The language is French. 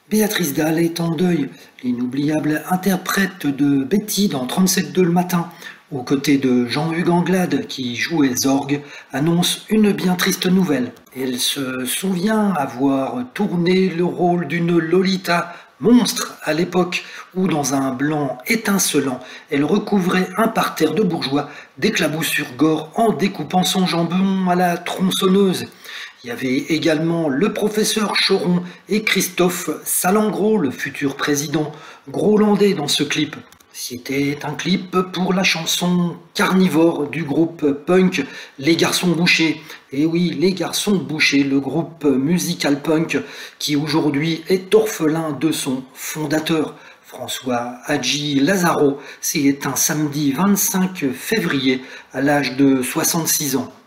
Béatrice Dalle est en deuil, l'inoubliable interprète de Betty dans 37.2 le matin, aux côtés de Jean-Hugues Anglade qui jouait Zorg, annonce une bien triste nouvelle. Elle se souvient avoir tourné le rôle d'une Lolita monstre à l'époque où, dans un blanc étincelant, elle recouvrait un parterre de bourgeois d'éclaboussures gore en découpant son jambon à la tronçonneuse. Il y avait également le professeur Choron et Christophe Salengro, le futur président grolandais dans ce clip. C'était un clip pour la chanson Carnivore du groupe punk Les Garçons Bouchés. Et oui, Les Garçons Bouchés, le groupe musical punk qui aujourd'hui est orphelin de son fondateur. François Hadji Lazaro, c'est un samedi 25 février à l'âge de 66 ans.